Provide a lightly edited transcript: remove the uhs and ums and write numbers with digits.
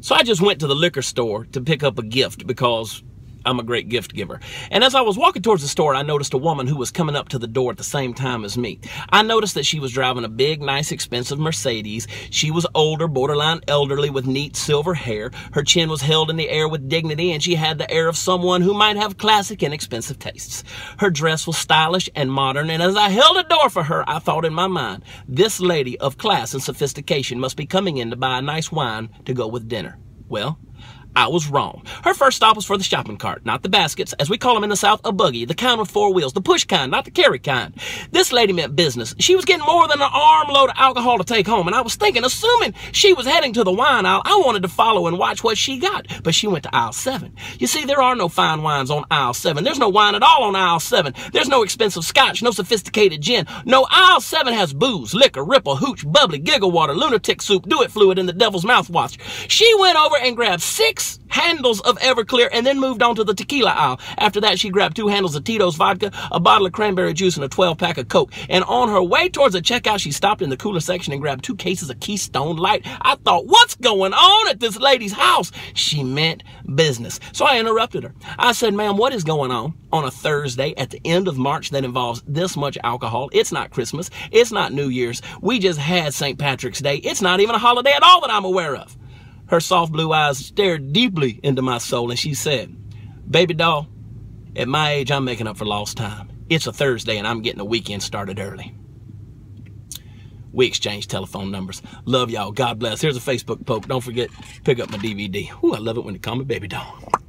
So I just went to the liquor store to pick up a gift because I'm a great gift giver. And as I was walking towards the store, I noticed a woman who was coming up to the door at the same time as me. I noticed that she was driving a big, nice, expensive Mercedes. She was older, borderline elderly, with neat silver hair. Her chin was held in the air with dignity, and she had the air of someone who might have classic and expensive tastes. Her dress was stylish and modern, and as I held the door for her, I thought in my mind, this lady of class and sophistication must be coming in to buy a nice wine to go with dinner. Well, I was wrong. Her first stop was for the shopping cart, not the baskets, as we call them in the South, a buggy, the kind with 4 wheels, the push kind, not the carry kind. This lady meant business. She was getting more than an armload of alcohol to take home, and I was thinking, assuming she was heading to the wine aisle, I wanted to follow and watch what she got, but she went to aisle 7. You see, there are no fine wines on aisle 7. There's no wine at all on aisle 7. There's no expensive scotch, no sophisticated gin. No, aisle 7 has booze, liquor, ripple, hooch, bubbly, giggle water, lunatic soup, do-it fluid, and the devil's mouthwash. She went over and grabbed 6 handles of Everclear and then moved on to the tequila aisle. After that, she grabbed 2 handles of Tito's vodka, a bottle of cranberry juice, and a 12-pack of Coke. And on her way towards the checkout, she stopped in the cooler section and grabbed 2 cases of Keystone Light. I thought, what's going on at this lady's house? She meant business. So I interrupted her. I said, ma'am, what is going on a Thursday at the end of March that involves this much alcohol? It's not Christmas. It's not New Year's. We just had St. Patrick's Day. It's not even a holiday at all that I'm aware of. Her soft blue eyes stared deeply into my soul, and she said, baby doll, at my age, I'm making up for lost time. It's a Thursday, and I'm getting the weekend started early. We exchanged telephone numbers. Love y'all. God bless. Here's a Facebook poke. Don't forget, pick up my DVD. Ooh, I love it when they call me baby doll.